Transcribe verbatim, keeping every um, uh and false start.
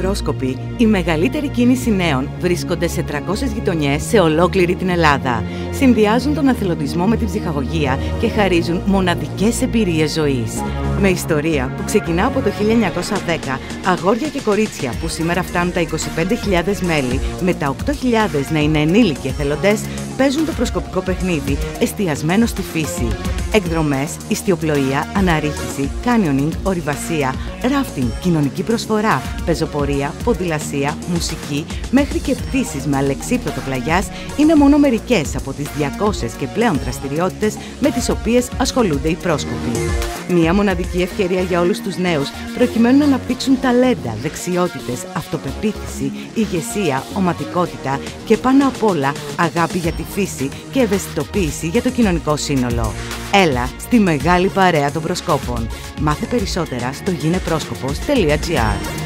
Πρόσκοποι, η μεγαλύτερη κίνηση νέων, βρίσκονται σε τριακόσιες γειτονιές σε ολόκληρη την Ελλάδα. Συνδυάζουν τον εθελοντισμό με την ψυχαγωγία και χαρίζουν μοναδικές εμπειρίες ζωής. Με ιστορία που ξεκινά από το χίλια εννιακόσια δέκα, αγόρια και κορίτσια που σήμερα φτάνουν τα είκοσι πέντε χιλιάδες μέλη, με τα οκτώ χιλιάδες να είναι ενήλικοι εθελοντές, παίζουν το προσκοπικό παιχνίδι εστιασμένο στη φύση. Εκδρομές, ιστιοπλοεία, αναρρίχηση, κάνιονινγκ, ορειβασία, ράφτινγκ, κοινωνική προσφορά, πεζοπορία, ποδηλασία, μουσική, μέχρι και πτήσεις με αλεξίπτωτο πλαγιάς είναι μόνο μερικές από τις διακόσιες και πλέον δραστηριότητες με τις οποίες ασχολούνται οι πρόσκοποι. Μία μοναδική ευκαιρία για όλους τους νέους προκειμένου να αναπτύξουν ταλέντα, δεξιότητες, αυτοπεποίθηση, ηγεσία, οματικότητα και πάνω απ' όλα αγάπη για τη φύση και ευαισθητοποίηση για το κοινωνικό σύνολο. Έλα στη μεγάλη παρέα των προσκόπων. Μάθε περισσότερα στο γίνεπρόσκοπος τελεία τζι άρ.